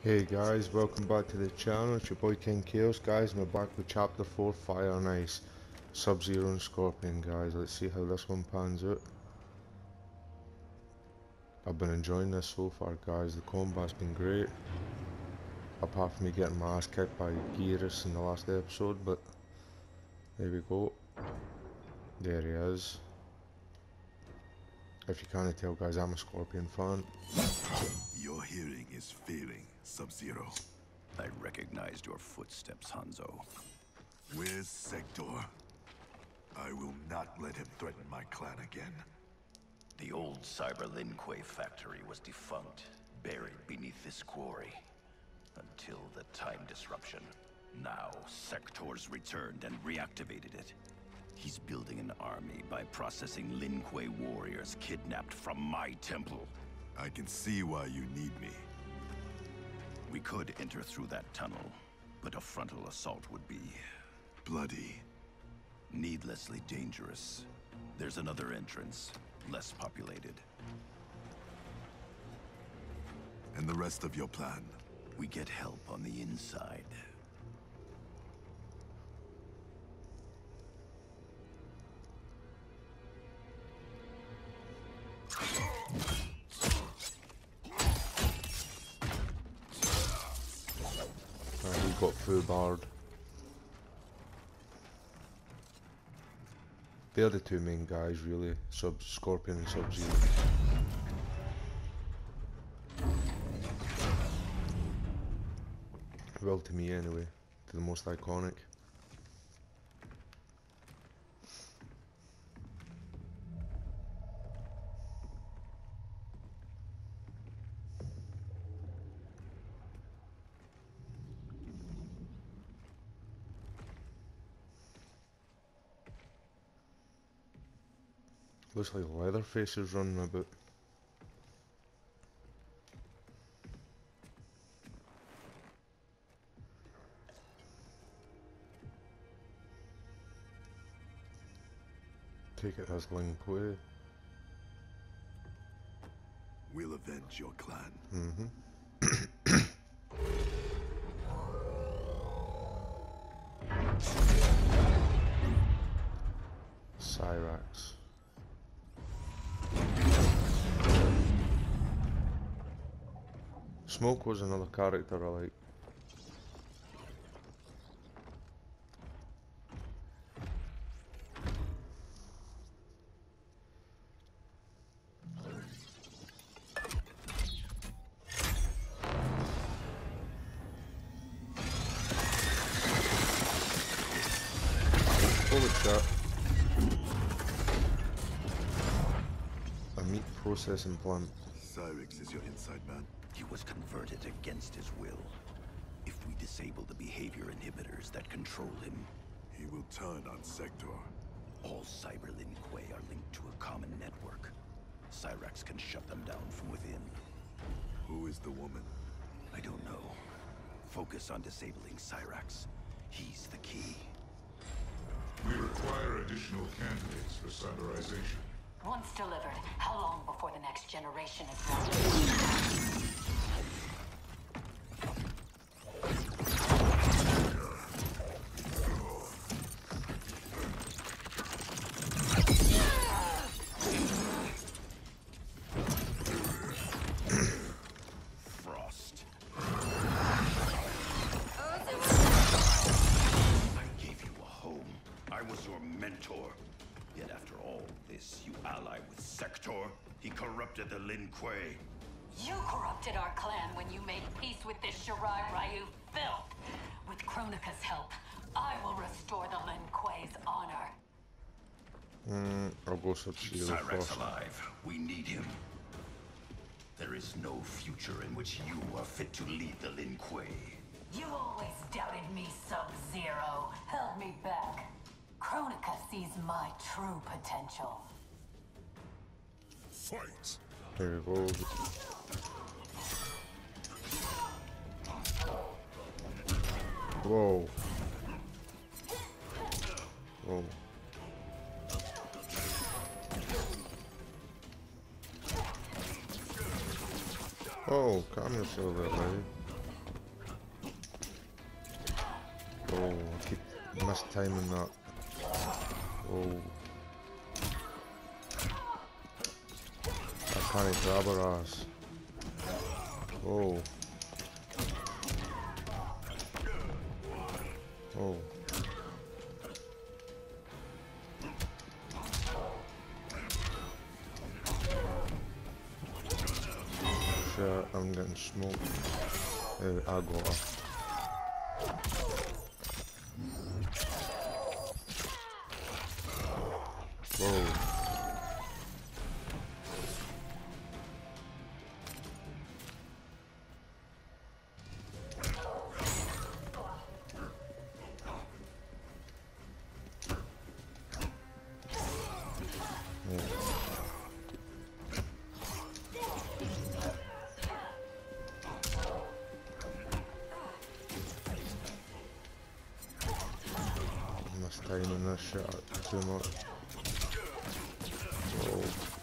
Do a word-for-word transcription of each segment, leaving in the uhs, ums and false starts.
Hey guys, welcome back to the channel. It's your boy King Chaos, guys, and we're back with chapter four, Fire and Ice, Sub-Zero and Scorpion, guys. Let's see how this one pans out. I've been enjoying this so far, guys. The combat's been great, apart from me getting my ass kicked by Gearus in the last episode, but there we go. There he is. If you can't tell, guys, I'm a Scorpion fan. Your hearing is failing, Sub-Zero. I recognized your footsteps, Hanzo. Where's Sector? I will not let him threaten my clan again. The old Cyber Lin Kuei factory was defunct, buried beneath this quarry. Until the time disruption. Now, Sector's returned and reactivated it. He's building an army by processing Lin Kuei warriors kidnapped from my temple. I can see why you need me. We could enter through that tunnel, but a frontal assault would be... bloody. Needlessly dangerous. There's another entrance, less populated. And the rest of your plan? We get help on the inside. He got full barred. They're the two main guys, really. Sub Scorpion and Sub-Zero. Well, to me anyway. To the most iconic. Looks like Leatherface is running about. Take it as Lin Kuei. We'll avenge your clan. Mm-hmm. Cyrax. Smoke was another character I like. Holy shit. A meat processing plant. Cyrax is your inside man. He was converted against his will. If we disable the behavior inhibitors that control him, He will turn on Sector. all Cyber Lin Kuei are linked to a common network. Cyrax can shut them down from within. Who is the woman? I don't know. Focus on disabling Cyrax. He's the key. We require additional candidates for cyberization. Once delivered, how long before the next generation is ready? Frost. I gave you a home. I was your mentor. Yet after all this, you ally with Sector. He corrupted the Lin Kuei. You corrupted our clan when you made peace with this Shirai Ryu filth. With Kronika's help, I will restore the Lin Kuei's honor. Mm, I'll go Keep Sub-Zero Cyrax first. alive. We need him. There is no future in which you are fit to lead the Lin Kuei. You always doubted me, Sub-Zero. Held me back. Kronika sees my true potential. Fight! There we go. Whoa. Whoa. Oh, calm yourself there, lady. Oh, I keep mistiming that. Oh. I can't grab her ass. Oh. Oh. Shit, I'm getting smoked. Uh, I got her. Whoa. Timing this shit up too much. Oh.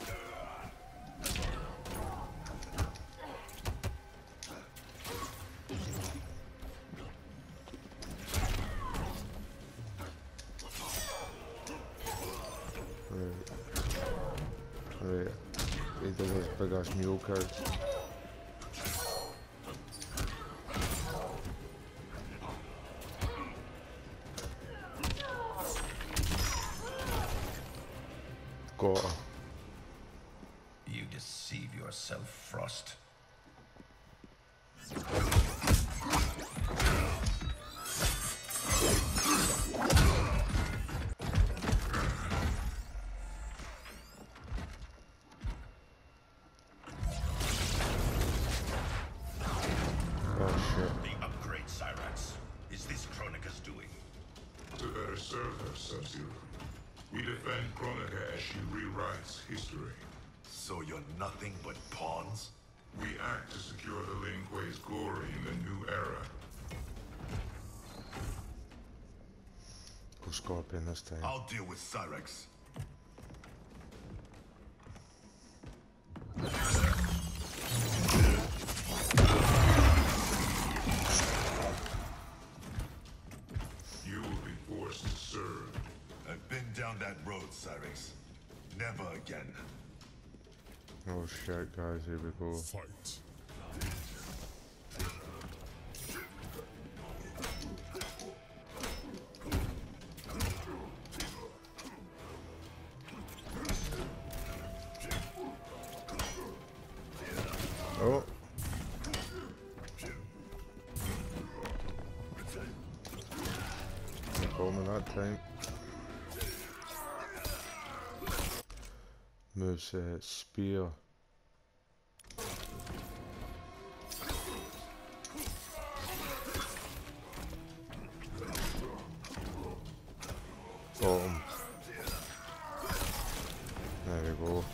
Right. Right. He does his big ass mule cards. Got her. You deceive yourself, Frost. Oh shit. The upgrade, Cyrax. Is this Kronika's doing? To better serve her, Sub-Zero. We defend Kronika as she rewrites history. So you're nothing but pawns? We act to secure the Lin Kuei's glory in the new era. Go Scorpion this time. I'll deal with Cyrax. You will be forced to serve. I've been down that road, Cyrax. Never again. Oh shit, guys, here we go. Fight. Oh. They called me that time. Moves uh, spear. Got him. There we go.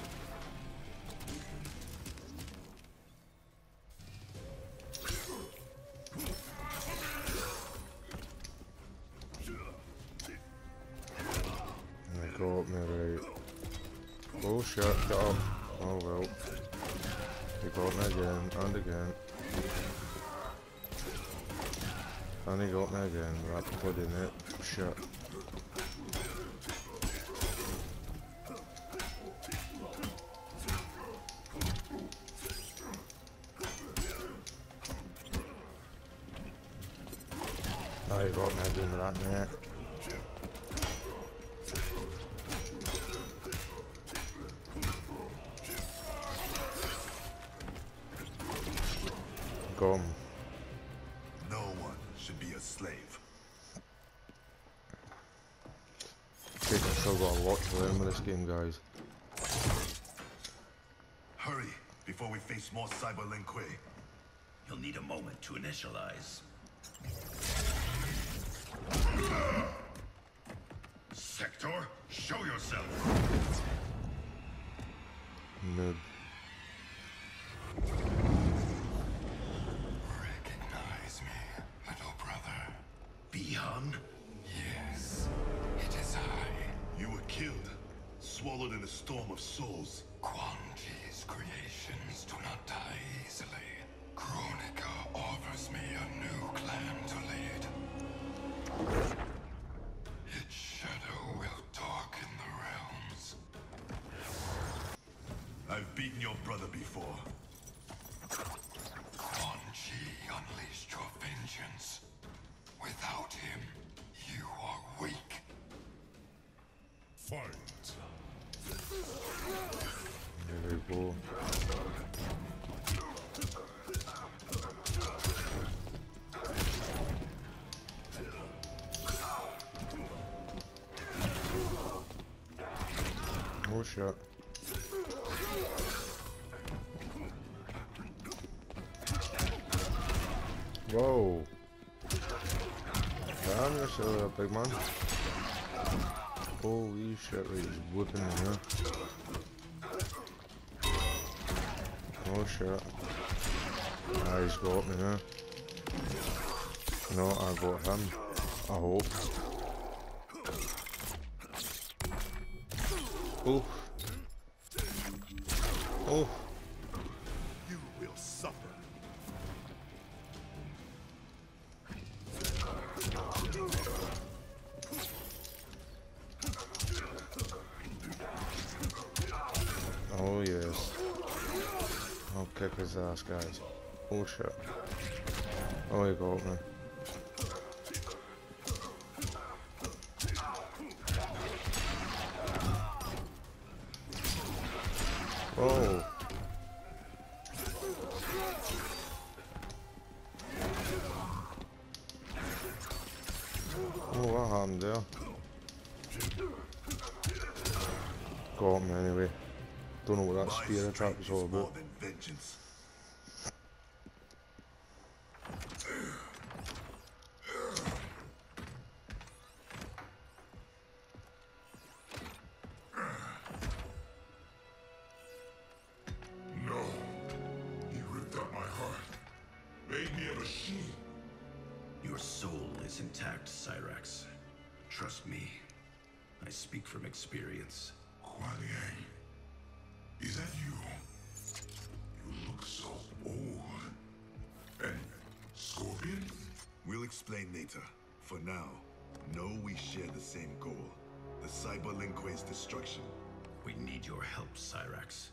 They got me right. Oh shit, get up. Oh well. He got me again, and again. And he got me again, that bloody net. Shit. Oh, he got me again with that net. Got him. No one should be a slave. I think I've still got a lot to learn with this game, guys. Hurry, before we face more Cyber Lin Kuei. You'll need a moment to initialize. Sector, show yourself! Noob. Recognize me, little brother. Bihan? Yes, it is I. You were killed, swallowed in a storm of souls. Quan Chi's creations do not die easily. Kronika offers me a new clan to lead. your brother before. Quan Chi unleashed your vengeance. Without him, you are weak. Fight. There we go. Oh shit. Whoa. Damn, you're still a big man. Holy shit, he's whipping me here. Oh shit. Ah, he's got me here. No, I got him. I hope. Oh. Oh. You will suffer. Oh yes. I'll kick his ass, guys. Oh shit. Oh, he got me. Oh. Oh, what happened there? Got me anyway. Don't know what that My spear attack was strength all is more about. than vengeance. No. He ripped out my heart. Made me a machine. Your soul is intact, Cyrax. Trust me. I speak from experience. Kuan Yang. Is that you? You look so old. And Scorpion? We'll explain later. For now, know we share the same goal. The Cyber Lin Kuei's destruction. We need your help, Cyrax.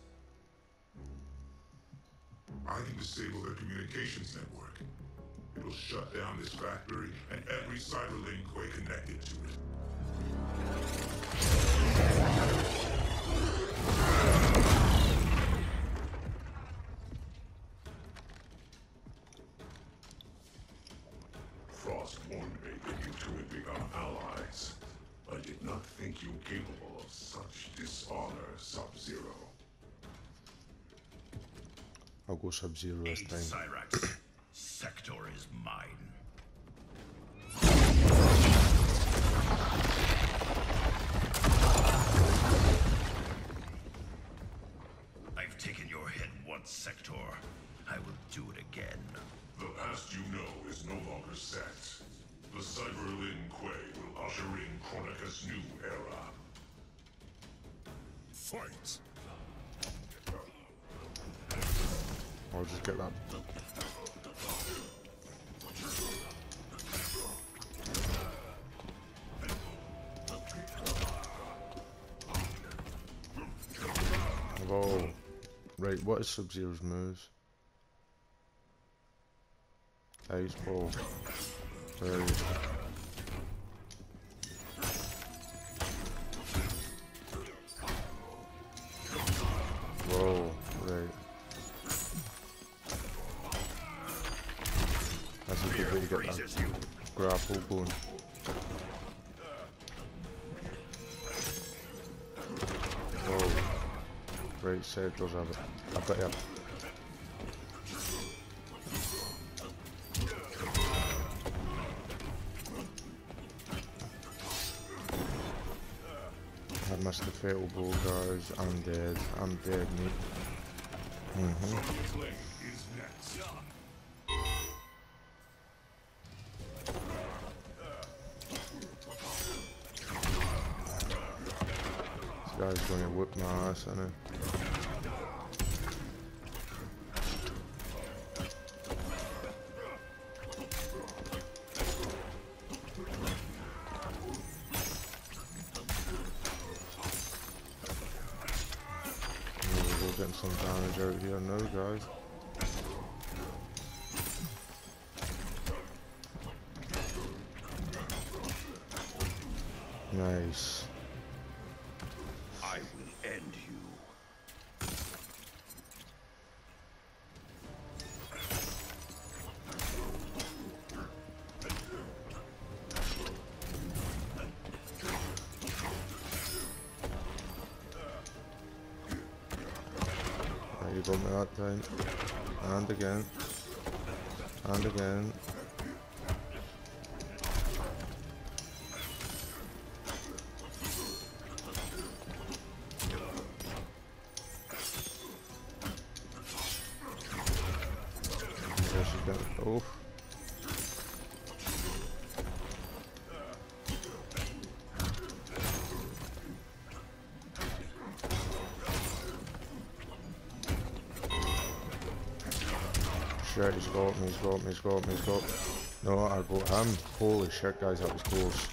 I can disable their communications network. It'll shut down this factory and every Cyber Lin Kuei connected to it. Frost warned me that you two had become allies. I did not think you capable of such dishonor, Sub-Zero. I'll go Sub-Zero this Aid time. Cyrax. Sector is mine. I've taken your head once, Sector. I will do it again. The past you know is no longer set. The Cyber Lin Kuei will usher in Kronika's new era. Fight! I'll just get that. Whoa. Right, what is Sub-Zero's moves? Ice ball. Right. Whoa, right. That's a good way to get that grapple going. Whoa. Right, Sector's have it. I bet you. I missed the fatal blow, guys. I'm dead. I'm dead, mate. Mm-hmm. Clay is next. This guy's gonna whip my ass, isn't he? some damage out here now, guys. Nice. I will end you. There you got me that time. And again. And again. Oh. Shit, he's got me, he's got me, he's got me, he's got me. No, I got him. Holy shit, guys, that was close.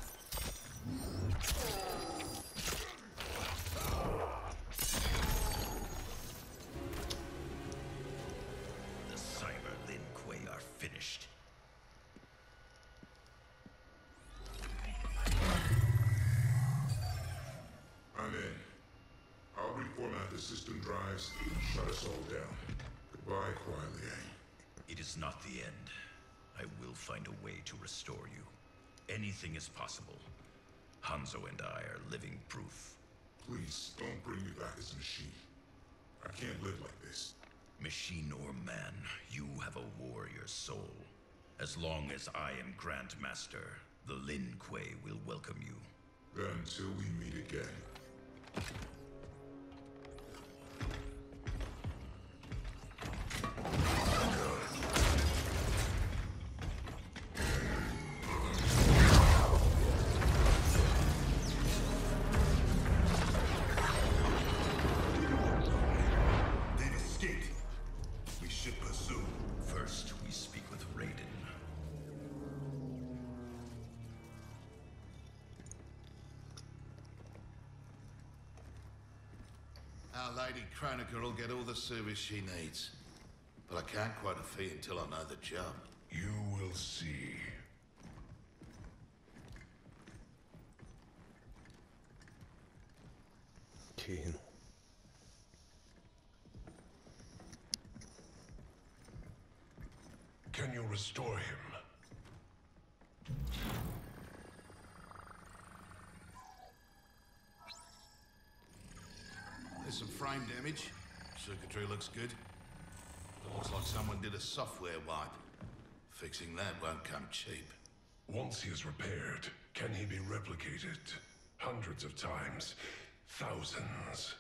System drives, shut us all down. Goodbye, Kuai Liang. It is not the end. I will find a way to restore you. Anything is possible. Hanzo and I are living proof. Please, don't bring me back as a machine. I can't live like this. Machine or man, you have a warrior soul. As long as I am Grand Master, the Lin Kuei will welcome you. Then until we meet again. Our Lady Kronika will get all the service she needs. But I can't quote a fee until I know the job. You will see. Kane. Can you restore him? There's some frame damage. Circuitry looks good. It looks like someone did a software wipe. Fixing that won't come cheap. Once he is repaired, can he be replicated? Hundreds of times. Thousands.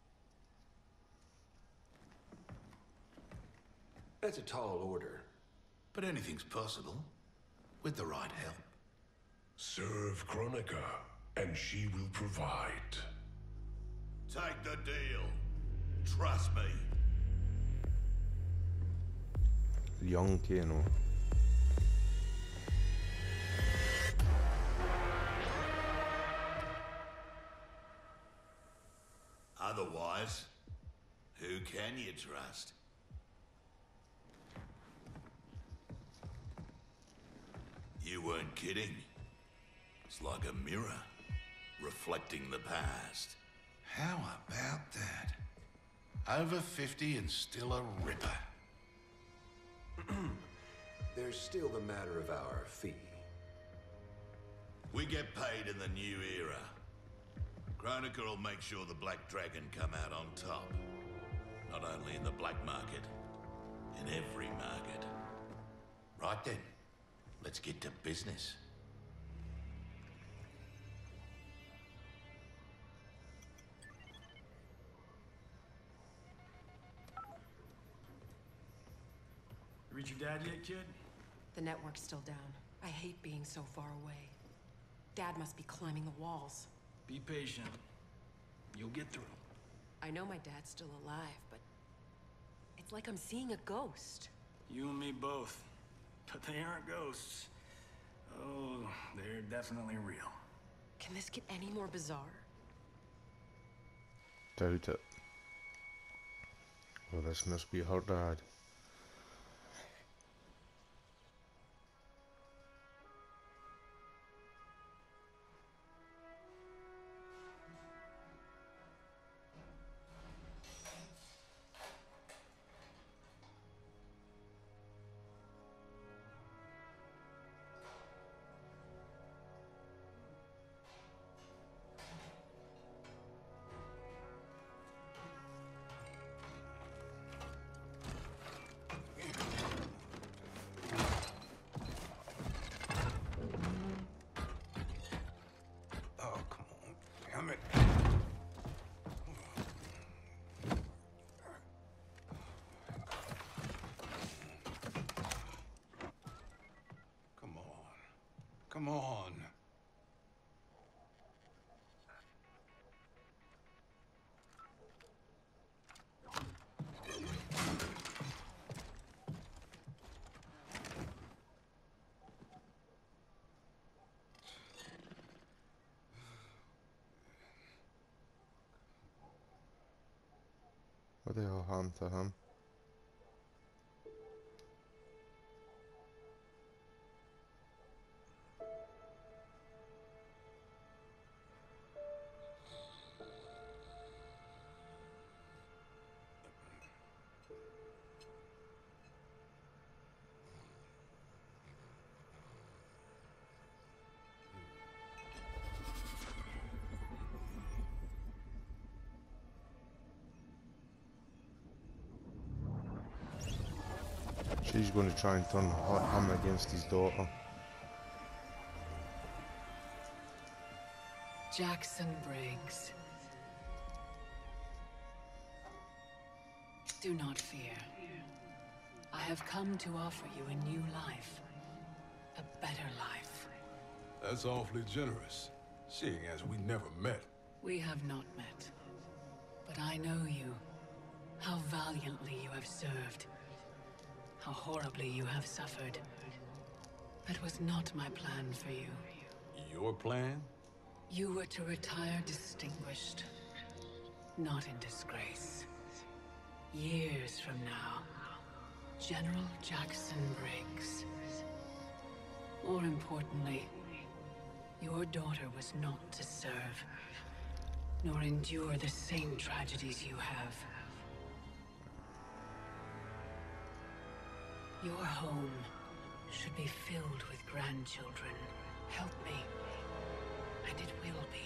That's a tall order. But anything's possible. With the right help. Serve Kronika, and she will provide. Take the deal. Trust me. Young Kano. Otherwise, who can you trust? You weren't kidding. It's like a mirror, reflecting the past. How about that? Over fifty and still a ripper. There's still the matter of our fee. We get paid in the new era. Kronika will make sure the Black Dragon come out on top. Not only in the black market, in every market. Right then, let's get to business. Reach your dad yet, kid? The network's still down. I hate being so far away. Dad must be climbing the walls. Be patient. You'll get through. I know my dad's still alive, but it's like I'm seeing a ghost. You and me both. But they aren't ghosts. Oh, they're definitely real. Can this get any more bizarre? Doubt it. Oh, this must be her dad. Come on. What the hell happened to him? She's going to try and turn him against his daughter. Jackson Briggs. Do not fear. I have come to offer you a new life. A better life. That's awfully generous, seeing as we never met. We have not met. But I know you. How valiantly you have served. How horribly you have suffered. That was not my plan for you. Your plan? You were to retire distinguished, not in disgrace. Years from now, General Jackson Briggs. More importantly, your daughter was not to serve, nor endure the same tragedies you have. Your home should be filled with grandchildren. Help me, and it will be.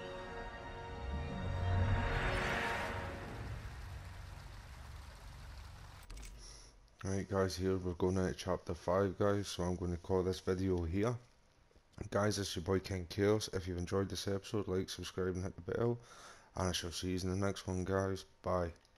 Right guys, here we're going into chapter five guys, so I'm going to call this video here. Guys, this is your boy King Chaos. If you've enjoyed this episode, like, subscribe and hit the bell, and I shall see you in the next one guys. Bye.